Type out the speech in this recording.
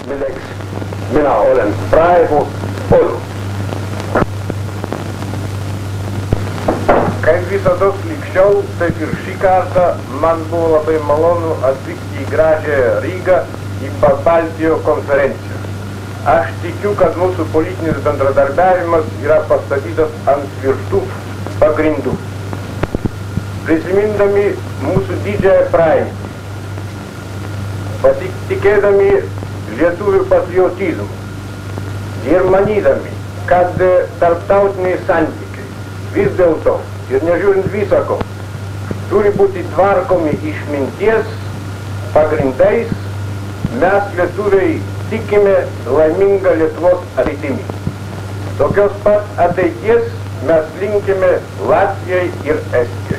Minä olen praegu ollut. Kaip visados likščiau, taip ir šį kartą man buvo labai malonu atvykti į gražią Rygą į Pabaltijo konferenciją. Aš tikiu, kad mūsų politinis bendradarbiavimas yra pastatytas ant tvirtų pagrindų. Prisimindami mūsų didžiąją praeitį, pasitikėdami lietuvių patriotizmu ir manydami, kad tarptautiniai santykiai vis dėlto ir nežiūrint visako turi būti tvarkomi išminties pagrindais, mes lietuviai tikime laimingą Lietuvos ateitimi. Tokios pat ateities mes linkime Latvijai ir Estijai.